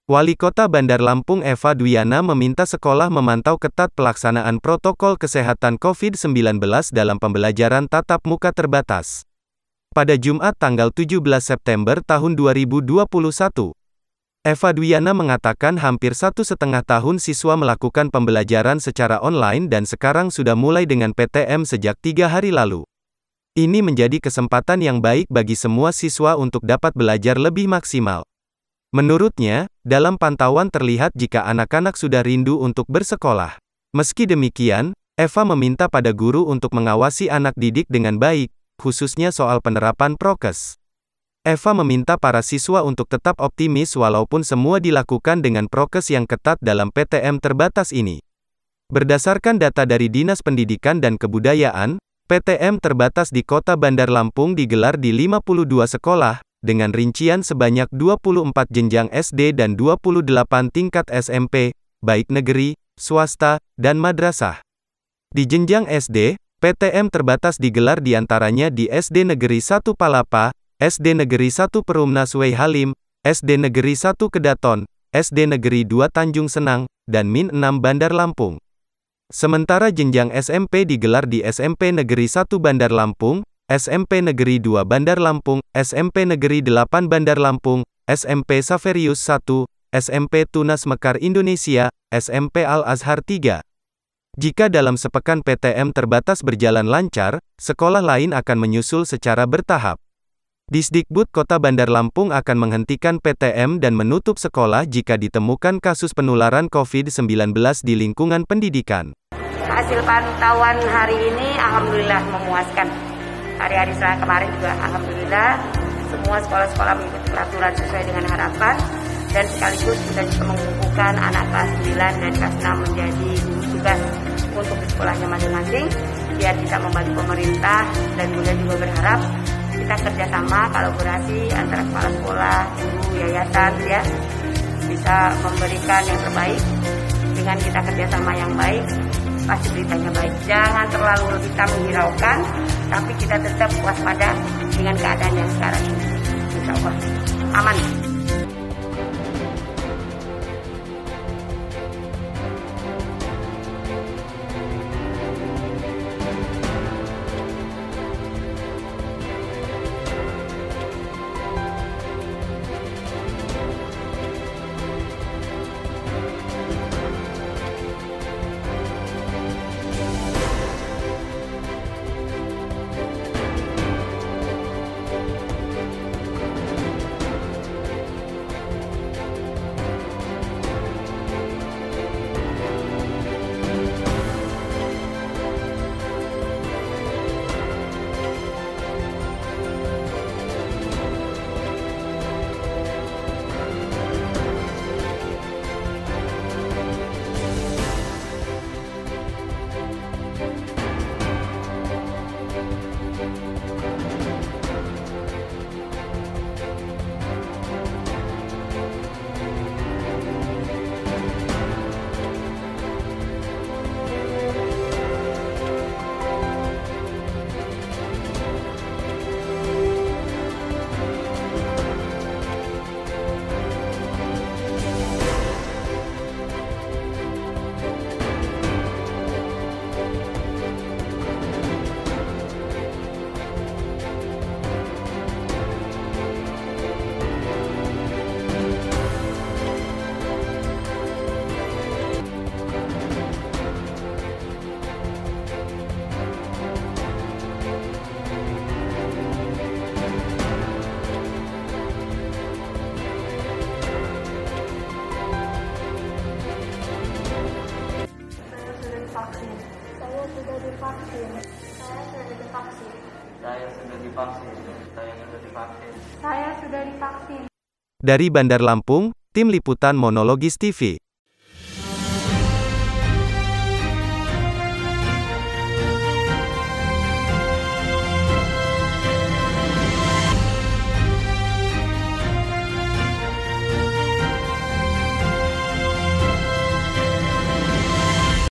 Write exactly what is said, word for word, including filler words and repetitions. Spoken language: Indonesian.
Wali Kota Bandar Lampung Eva Dwiana meminta sekolah memantau ketat pelaksanaan protokol kesehatan covid sembilan belas dalam pembelajaran tatap muka terbatas. Pada Jumat tanggal tujuh belas September tahun dua ribu dua puluh satu, Eva Dwiana mengatakan hampir satu setengah tahun siswa melakukan pembelajaran secara online dan sekarang sudah mulai dengan P T M sejak tiga hari lalu. Ini menjadi kesempatan yang baik bagi semua siswa untuk dapat belajar lebih maksimal. Menurutnya, dalam pantauan terlihat jika anak-anak sudah rindu untuk bersekolah. Meski demikian, Eva meminta pada guru untuk mengawasi anak didik dengan baik, khususnya soal penerapan prokes. Eva meminta para siswa untuk tetap optimis walaupun semua dilakukan dengan prokes yang ketat dalam P T M terbatas ini. Berdasarkan data dari Dinas Pendidikan dan Kebudayaan, P T M terbatas di Kota Bandar Lampung digelar di lima puluh dua sekolah, dengan rincian sebanyak dua puluh empat jenjang S D dan dua puluh delapan tingkat S M P, baik negeri, swasta, dan madrasah. Di jenjang S D, P T M terbatas digelar diantaranya di S D Negeri satu Palapa, S D Negeri satu Perumnas Wei Halim, S D Negeri satu Kedaton, S D Negeri dua Tanjung Senang, dan Min enam Bandar Lampung. Sementara jenjang S M P digelar di S M P Negeri satu Bandar Lampung, S M P Negeri dua Bandar Lampung, S M P Negeri delapan Bandar Lampung, S M P Saverius satu, S M P Tunas Mekar Indonesia, S M P Al-Azhar tiga. Jika dalam sepekan P T M terbatas berjalan lancar, sekolah lain akan menyusul secara bertahap. Disdikbud Kota Bandar Lampung akan menghentikan P T M dan menutup sekolah jika ditemukan kasus penularan covid sembilan belas di lingkungan pendidikan. Hasil pantauan hari ini alhamdulillah memuaskan. Hari-hari setelah kemarin juga alhamdulillah semua sekolah-sekolah mengikuti peraturan sesuai dengan harapan dan sekaligus kita juga mengumpulkan anak kelas sembilan dan kelas enam menjadi tugas untuk di sekolahnya masing-masing biar bisa membantu pemerintah, dan Bunda juga berharap kita kerjasama kolaborasi antara kepala sekolah, guru, yayasan ya bisa memberikan yang terbaik. Dengan kita kerjasama yang baik pasti beritanya baik. Jangan terlalu kita menghiraukan, tapi kita tetap waspada dengan keadaan yang sekarang ini. Insya Allah aman. divaksin. Saya sudah divaksin. Saya sudah divaksin. Saya sudah divaksin. Saya sudah divaksin. Dari Bandar Lampung, Tim Liputan Monologis T V.